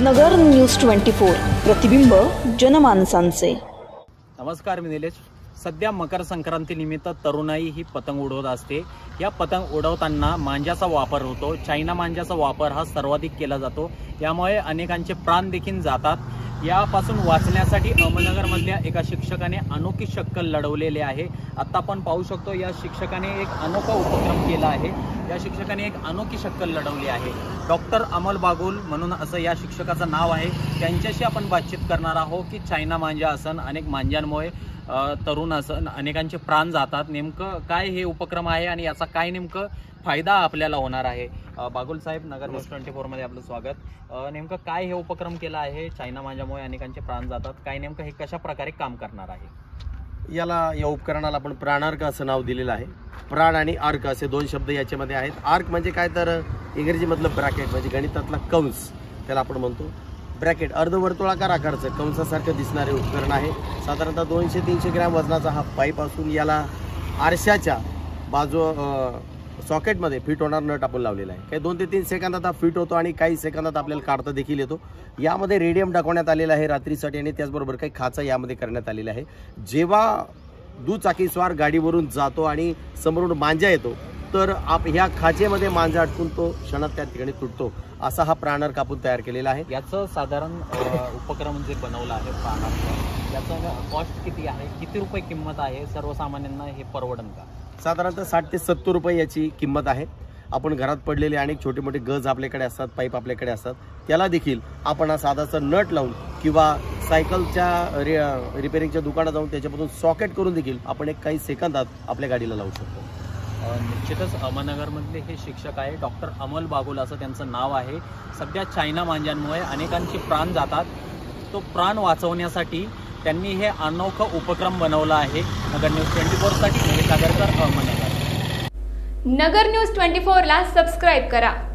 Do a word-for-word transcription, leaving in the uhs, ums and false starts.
नगर news twenty four, प्रतिबिंब जनमानसांचे। नमस्कार, मी निलेश। सध्या मकर संक्रांती निमित्त तरुणाई ही पतंग उडवत असते। या पतंग उडवताना मांजाचा वापर होतो। चायना मांजाचा वापर हा सर्वाधिक केला जातो। यामुळे अनेकांचे प्राण देखील जातात। यापासून वाचण्यासाठी अहमदनगरमधल्या एका शिक्षकाने अनोखी शक्कल लढवलेली आहे। आता आपण पाहू शकतो, या शिक्षकाने एक अनोखा उपक्रम केला आहे। या शिक्षकाने एक अनोखी शक्कल लढवली आहे। डॉक्टर अमोल बागुल म्हणून असं या शिक्षकाचं नाव आहे। त्यांच्याशी आपण बातचीत करणार आहोत की चायना मांजा असन, अनेक मांजांमुळे तरुण असन अनेकांचे प्राण जातात। नेमकं काय हे उपक्रम आहे आणि याचा काय नेमकं फायदा आपल्याला होणार आहे? बागुल साहेब, नगर न्यूज ट्वेंटी फोर मध्ये आपलं स्वागत। नेमकं काय हे उपक्रम केला आहे? चायना मांजामुळे अनेकांचे प्राण जातात, काय नेमकं हे कशा प्रकारे काम करणार आहे? याला या उपकरणाला आपण प्राणार्क असं नाव दिलेलं आहे। प्राण आणि अर्क असे दोन शब्द याच्यामध्ये आहेत। आर्क म्हणजे काय तर इंग्रजीमधलं ब्रॅकेट म्हणजे गणितातला कंस त्याला आपण म्हणतो। ब्रॅकेट अर्धवर्तुळाकार आकारचं कंसासारखं दिसणारे उपकरण आहे। साधारणतः दोनशे तीनशे ग्रॅम वजनाचा हा पाईप असून याला आरशाच्या बाजू सॉकेटमध्ये फिट होणार नट आपण लावलेला आहे। काही दोन ते तीन सेकंदात हा फिट होतो आणि काही सेकंदात आपल्याला काढता देखील येतो। यामध्ये रेडियम टाकण्यात आलेला आहे रात्रीसाठी आणि त्याचबरोबर काही खाचा यामध्ये करण्यात आलेला आहे। जेव्हा दुचाकीस्वार गाडीवरून जातो आणि समोरून मांजा येतो तर आप ह्या खाचेमध्ये मांजा अटकून तो क्षणात त्या ठिकाणी तुटतो। असा हा प्राणार्क आपण तयार केलेला आहे। याचं साधारण उपक्रम जे बनवलं आहे प्राणार्क, याचं कॉस्ट किती आहे? किती रुपये किंमत आहे? सर्वसामान्यांना हे परवडन का? साधारणतः साठ ते सत्तर रुपये याची किंमत आहे। आपण घरात पडलेले अनेक छोटे मोठे गज आपल्याकडे असतात, पाईप आपल्याकडे असतात, त्याला देखील आपण हा साधासा नट लावून किंवा सायकलच्या रि रिपेरिंगच्या दुकानात जाऊन त्याच्यापासून सॉकेट करून देखील आपण एक काही सेकंदात आपल्या गाडीला लावू शकतो। निश्चितच अहमदनगरमधले हे शिक्षक आहे, डॉक्टर अमोल बागुल असं त्यांचं नाव आहे। सध्या चायना मांजांमुळे अनेकांचे प्राण जातात। तो प्राण वाचवण्यासाठी त्यांनी हे अनोखं उपक्रम बनवला आहे। नगर न्यूज ट्वेंटी फोर साठी Sagarkar, Ahmednagar. Nagar news twenty four ला सबस्क्राइब करा।